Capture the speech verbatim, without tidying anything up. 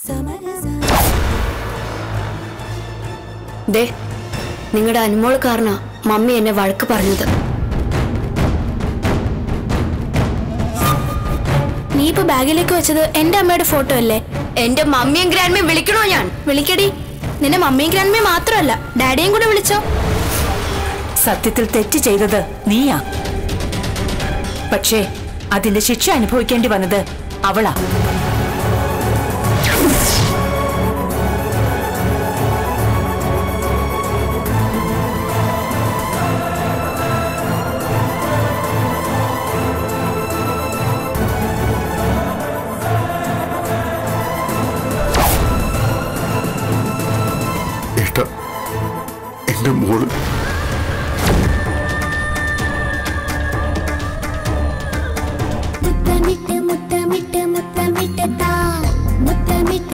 ദേ, നിങ്ങളുടെ അനുമോൾ കാരണ മമ്മി എന്നെ വഴക്ക് പറഞ്ഞത്. നീ ഇപ്പൊ ബാഗിലേക്ക് വെച്ചത് എന്റെ അമ്മയുടെ ഫോട്ടോ അല്ലേ? എന്റെ മമ്മിയും ഗ്രാൻഡ്മയും വിളിക്കണോ ഞാൻ? വിളിക്കടി. നിന്നെ മമ്മിയും ഗ്രാൻഡ്മയും മാത്രമല്ല, ഡാഡിയും കൂടെ വിളിച്ചോ. സത്യത്തിൽ തെറ്റ് ചെയ്തത് നീയാ. പക്ഷേ അതിന്റെ ശിക്ഷ അനുഭവിക്കേണ്ടി വന്നത് അവളാ. എന്റെ മോള്